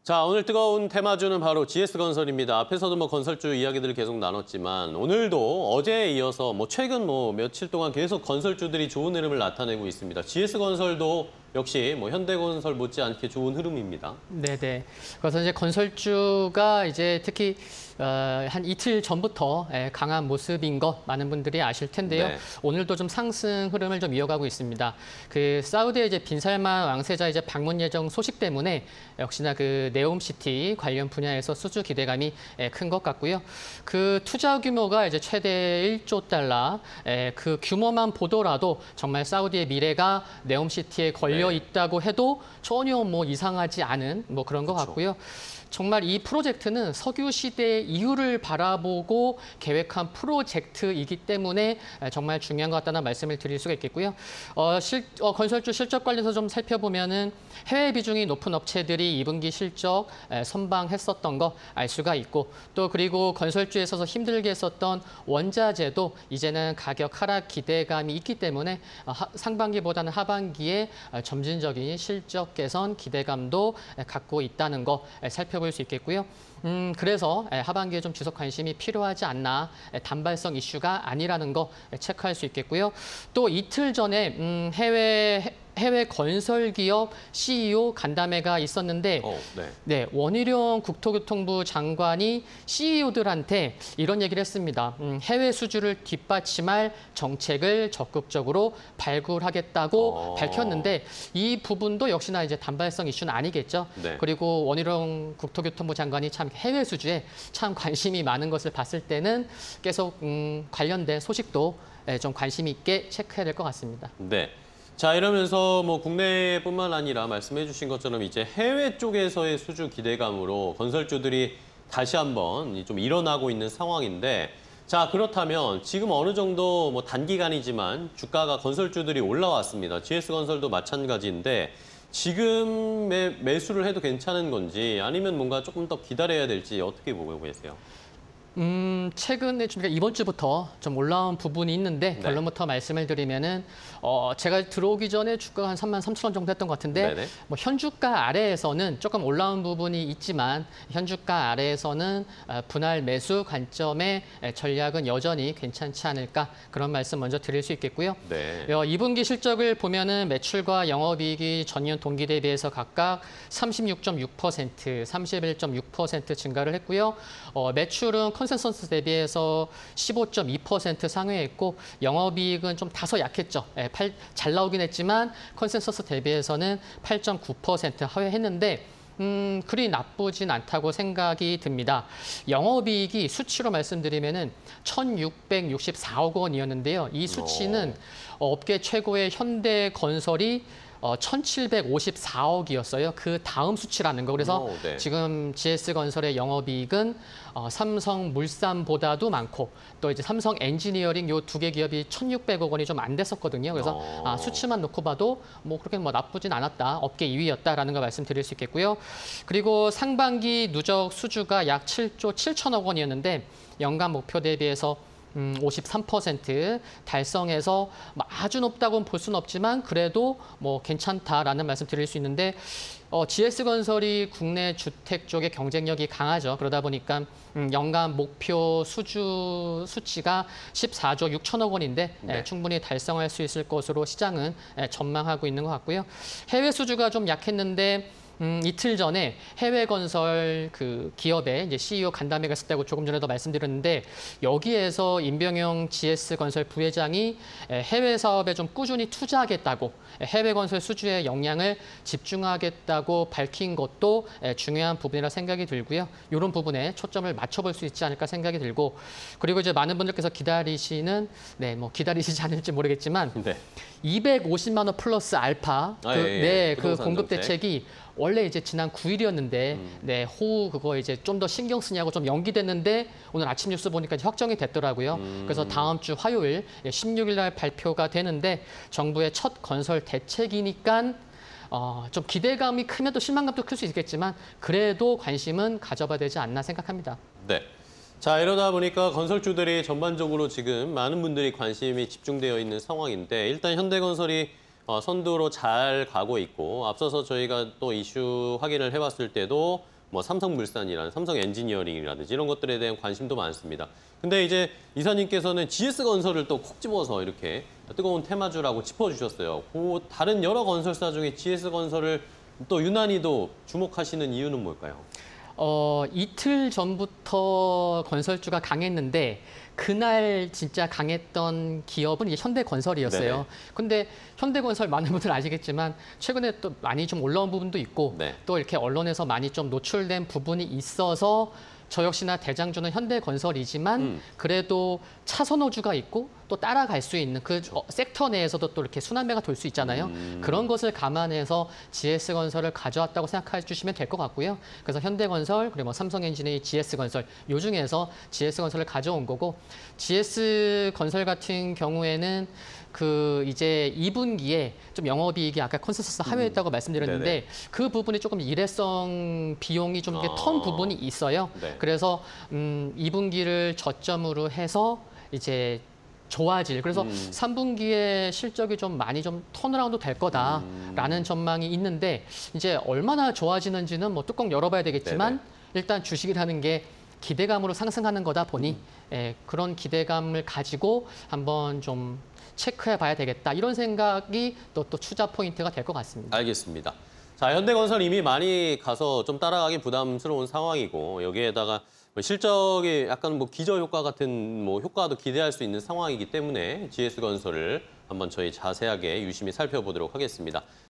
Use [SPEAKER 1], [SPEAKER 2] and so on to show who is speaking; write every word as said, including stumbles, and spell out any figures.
[SPEAKER 1] 자, 오늘 뜨거운 테마주는 바로 지에스건설입니다. 앞에서도 뭐 건설주 이야기들을 계속 나눴지만 오늘도 어제에 이어서 뭐 최근 뭐 며칠 동안 계속 건설주들이 좋은 흐름을 나타내고 있습니다. 지에스건설도 역시 뭐 현대건설 못지않게 좋은 흐름입니다.
[SPEAKER 2] 네네. 그래서 이제 건설주가 이제 특히 어, 한 이틀 전부터 강한 모습인 것 많은 분들이 아실 텐데요. 네. 오늘도 좀 상승 흐름을 좀 이어가고 있습니다. 그 사우디의 이제 빈살만 왕세자 이제 방문 예정 소식 때문에 역시나 그 네옴시티 관련 분야에서 수주 기대감이 큰 것 같고요. 그 투자 규모가 이제 최대 일조 달러, 그 규모만 보더라도 정말 사우디의 미래가 네옴시티에 걸려 있다고 해도 전혀 뭐 이상하지 않은 뭐 그런 것
[SPEAKER 1] 그렇죠.
[SPEAKER 2] 같고요. 정말 이 프로젝트는 석유 시대 이후를 바라보고 계획한 프로젝트이기 때문에 정말 중요한 것 같다는 말씀을 드릴 수가 있겠고요. 어, 실, 어, 건설주 실적 관련해서 좀 살펴보면은 해외 비중이 높은 업체들이 이 분기 실적 선방했었던 거 알 수가 있고, 또 그리고 건설주에 있어서 힘들게 했었던 원자재도 이제는 가격 하락 기대감이 있기 때문에 상반기보다는 하반기에 점진적인 실적 개선 기대감도 갖고 있다는 거 살펴볼 수 있겠고요. 음, 그래서 하반기에 좀 지속 관심이 필요하지 않나, 단발성 이슈가 아니라는 거 체크할 수 있겠고요. 또 이틀 전에 음, 해외 해외 건설기업 씨이오 간담회가 있었는데
[SPEAKER 1] 오, 네.
[SPEAKER 2] 네, 원희룡 국토교통부 장관이 씨이오들한테 이런 얘기를 했습니다. 음, 해외 수주를 뒷받침할 정책을 적극적으로 발굴하겠다고
[SPEAKER 1] 어...
[SPEAKER 2] 밝혔는데 이 부분도 역시나 이제 단발성 이슈는 아니겠죠.
[SPEAKER 1] 네.
[SPEAKER 2] 그리고 원희룡 국토교통부 장관이 참 해외 수주에 참 관심이 많은 것을 봤을 때는 계속 음, 관련된 소식도 좀 관심 있게 체크해야 될 것 같습니다.
[SPEAKER 1] 네. 자, 이러면서 뭐 국내뿐만 아니라 말씀해 주신 것처럼 이제 해외 쪽에서의 수주 기대감으로 건설주들이 다시 한번 좀 일어나고 있는 상황인데, 자, 그렇다면 지금 어느 정도 뭐 단기간이지만 주가가 건설주들이 올라왔습니다. 지에스건설도 마찬가지인데 지금 매, 매수를 해도 괜찮은 건지 아니면 뭔가 조금 더 기다려야 될지 어떻게 보고 계세요?
[SPEAKER 2] 음, 최근에 좀 그러니까 이번 주부터 좀 올라온 부분이 있는데
[SPEAKER 1] 네.
[SPEAKER 2] 결론부터 말씀을 드리면은 어, 제가 들어오기 전에 주가가 한 삼만 삼천 원 정도 했던 것 같은데
[SPEAKER 1] 네네.
[SPEAKER 2] 뭐 현주가 아래에서는 조금 올라온 부분이 있지만 현주가 아래에서는 분할 매수 관점의 전략은 여전히 괜찮지 않을까, 그런 말씀 먼저 드릴 수 있겠고요.
[SPEAKER 1] 네.
[SPEAKER 2] 어, 이 분기 실적을 보면은 매출과 영업이익이 전년 동기 대비해서 각각 삼십육 점 육 퍼센트, 삼십일 점 육 퍼센트 증가를 했고요. 어, 매출은 컨센서스 대비해서 십오 점 이 퍼센트 상회했고 영업이익은 좀 다소 약했죠. 예, 팔, 잘 나오긴 했지만 컨센서스 대비해서는 팔 점 구 퍼센트 하회했는데 음, 그리 나쁘진 않다고 생각이 듭니다. 영업이익이 수치로 말씀드리면은 천육백육십사억 원이었는데요. 이 수치는 어, 업계 최고의 현대건설이 어, 천칠백오십사억이었어요. 그 다음 수치라는 거. 그래서
[SPEAKER 1] 오, 네. 지금
[SPEAKER 2] 지금 지에스건설의 영업이익은 어, 삼성물산보다도 많고 또 이제 삼성엔지니어링 요 두 개 기업이 천육백억 원이 좀 안 됐었거든요. 그래서
[SPEAKER 1] 어...
[SPEAKER 2] 아, 수치만 놓고 봐도 뭐 그렇게 뭐 나쁘진 않았다. 업계 이 위였다라는 걸 말씀드릴 수 있겠고요. 그리고 상반기 누적 수주가 약 칠조 칠천억 원이었는데 연간 목표 대비해서 음, 오십삼 퍼센트 달성해서 뭐 아주 높다고는 볼 수는 없지만 그래도 뭐 괜찮다라는 말씀 드릴 수 있는데 어, 지에스건설이 국내 주택 쪽의 경쟁력이 강하죠. 그러다 보니까 음, 연간 목표 수주 수치가 십사조 육천억 원인데
[SPEAKER 1] 네.
[SPEAKER 2] 에, 충분히 달성할 수 있을 것으로 시장은 에, 전망하고 있는 것 같고요. 해외 수주가 좀 약했는데 음, 이틀 전에 해외 건설 그 기업의 이제 씨이오 간담회가 있었다고 조금 전에도 말씀드렸는데 여기에서 임병영 지에스건설 부회장이 해외 사업에 좀 꾸준히 투자하겠다고, 해외 건설 수주에 역량을 집중하겠다고 밝힌 것도 중요한 부분이라 생각이 들고요. 이런 부분에 초점을 맞춰볼 수 있지 않을까 생각이 들고, 그리고 이제 많은 분들께서 기다리시는, 네, 뭐 기다리시지 않을지 모르겠지만
[SPEAKER 1] 네.
[SPEAKER 2] 이백오십만 원 플러스 알파,
[SPEAKER 1] 아,
[SPEAKER 2] 그,
[SPEAKER 1] 예, 예.
[SPEAKER 2] 네, 그
[SPEAKER 1] 부동산
[SPEAKER 2] 공급
[SPEAKER 1] 정책.
[SPEAKER 2] 대책이 원래 이제 지난 구일이었는데 음. 네, 호우 그거 이제 좀 더 신경 쓰냐고 좀 연기됐는데 오늘 아침 뉴스 보니까 이제 확정이 됐더라고요. 음. 그래서 다음 주 화요일 십육일 날 발표가 되는데 정부의 첫 건설 대책이니까 어, 좀 기대감이 크면 또 실망감도 클 수 있겠지만 그래도 관심은 가져봐야 되지 않나 생각합니다.
[SPEAKER 1] 네. 자, 이러다 보니까 건설주들이 전반적으로 지금 많은 분들이 관심이 집중되어 있는 상황인데 일단 현대건설이 어, 선두로 잘 가고 있고 앞서서 저희가 또 이슈 확인을 해봤을 때도 뭐 삼성물산이라는 삼성 엔지니어링이라든지 이런 것들에 대한 관심도 많습니다. 근데 이제 이사님께서는 지에스건설을 또 콕 집어서 이렇게 뜨거운 테마주라고 짚어주셨어요. 그 다른 여러 건설사 중에 지에스건설을 또 유난히도 주목하시는 이유는 뭘까요?
[SPEAKER 2] 어, 이틀 전부터 건설주가 강했는데 그날 진짜 강했던 기업은 이제 현대건설이었어요.
[SPEAKER 1] 네네.
[SPEAKER 2] 근데 현대건설 많은 분들 아시겠지만 최근에 또 많이 좀 올라온 부분도 있고
[SPEAKER 1] 네.
[SPEAKER 2] 또 이렇게 언론에서 많이 좀 노출된 부분이 있어서 저 역시나 대장주는 현대건설이지만
[SPEAKER 1] 음.
[SPEAKER 2] 그래도 차선호주가 있고 또 따라갈 수 있는 그 어, 섹터 내에서도 또 이렇게 순환매가 돌 수 있잖아요.
[SPEAKER 1] 음.
[SPEAKER 2] 그런 것을 감안해서 지에스건설을 가져왔다고 생각해 주시면 될 것 같고요. 그래서 현대건설 그리고 뭐 삼성엔지니어링, 지에스건설 요 중에서 지에스건설을 가져온 거고 지에스건설 같은 경우에는 그 이제 이 분기에 좀 영업이익이 아까 컨센서스 하회했다고
[SPEAKER 1] 음.
[SPEAKER 2] 말씀드렸는데
[SPEAKER 1] 네네.
[SPEAKER 2] 그 부분이 조금 일회성 비용이 좀 이렇게
[SPEAKER 1] 아.
[SPEAKER 2] 턴 부분이 있어요.
[SPEAKER 1] 네.
[SPEAKER 2] 그래서 음, 이 분기를 저점으로 해서 이제 좋아질. 그래서
[SPEAKER 1] 음.
[SPEAKER 2] 삼 분기에 실적이 좀 많이 좀 턴어라운드 될 거다라는
[SPEAKER 1] 음.
[SPEAKER 2] 전망이 있는데 이제 얼마나 좋아지는지는 뭐 뚜껑 열어봐야 되겠지만
[SPEAKER 1] 네네.
[SPEAKER 2] 일단 주식이라는 게 기대감으로 상승하는 거다 보니
[SPEAKER 1] 음.
[SPEAKER 2] 예, 그런 기대감을 가지고 한번 좀 체크해 봐야 되겠다. 이런 생각이 또, 또 투자 포인트가 될 것 같습니다.
[SPEAKER 1] 알겠습니다. 자, 현대건설 이미 많이 가서 좀 따라가기 부담스러운 상황이고 여기에다가 뭐 실적이 약간 뭐 기저 효과 같은 뭐 효과도 기대할 수 있는 상황이기 때문에 지에스건설을 한번 저희 자세하게 유심히 살펴보도록 하겠습니다.